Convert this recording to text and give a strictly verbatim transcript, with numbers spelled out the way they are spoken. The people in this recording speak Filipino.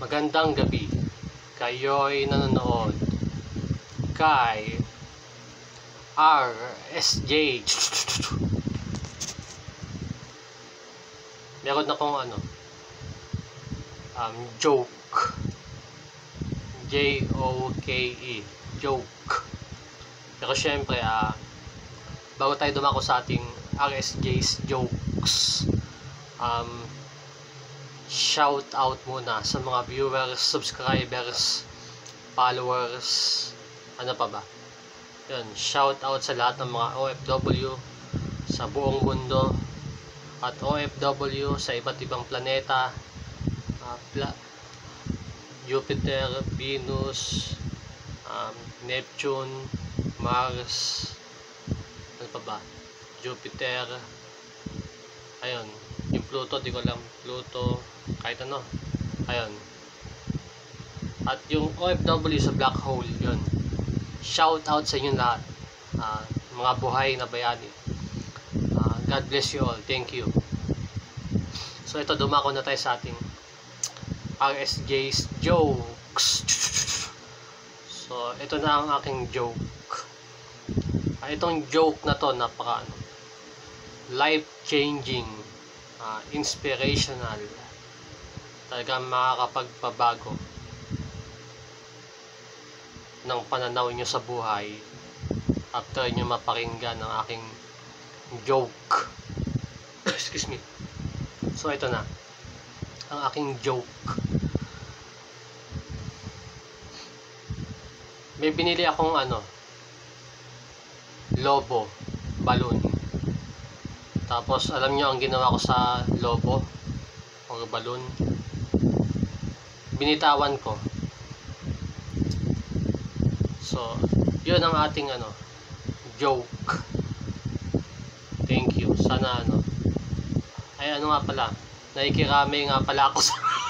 Magandang gabi. Kayo'y nanonood kay R S J. Meron akong ano um, joke. J O K E. Joke. Pero syempre, ah, bago tayo dumako sa ating R S J's jokes, um, shout out muna sa mga viewers, subscribers, followers, ano pa ba? Yun, shout out sa lahat ng mga O F W sa buong mundo at O F W sa iba't ibang planeta, uh, pla Jupiter, Venus, um, Neptune, Mars, ano pa ba? Jupiter, ayun, yung Pluto, di ko alam, Pluto, kahit ano, ayun. At yung O F W sa black hole, yun. Shout out sa inyong lahat, uh, mga buhay na bayani. Uh, God bless you all. Thank you. So ito, dumako na tayo sa ating R S J's jokes. So ito na ang aking joke. Uh, itong joke na to, napaka ano, life-changing, uh, inspirational, talagang makakapagpabago ng pananaw nyo sa buhay after nyo mapakinggan ng aking joke. Excuse me. So ito na ang aking joke. May binili akong ano, lobo balloon. Tapos alam nyo ang ginawa ko sa lobo or balloon, binitawan ko. So yun ang ating ano, joke. Thank you. Sana ano, ay ano nga pala, naikirami nga pala ako sa